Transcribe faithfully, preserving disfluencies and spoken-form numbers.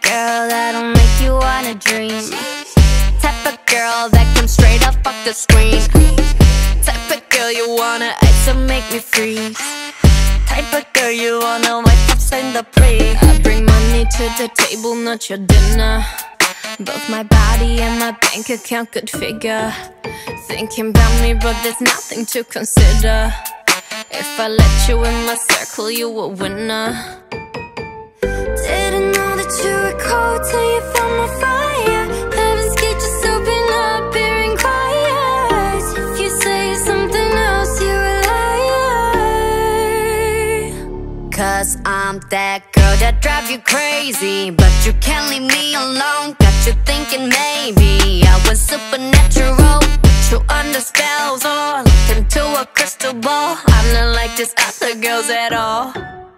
girl that'll make you wanna dream. Type of girl that can straight up off the screen. Type of girl you wanna ice and make me freeze. Type of girl you wanna wipe off in the pre. I bring money to the table, not your dinner. Both my body and my bank account could figure. Thinking about me, but there's nothing to consider. If I let you in my circle, you a winner. Didn't know that you were cold till you found my fire. Heaven's gate just open up here and quiet. If you say something else, you're a liar. Cause I'm that girl that drive you crazy, but you can't leave me alone. Got you thinking maybe I was supernatural. Put you under spells or look into a crystal ball. I'm not like these other girls at all.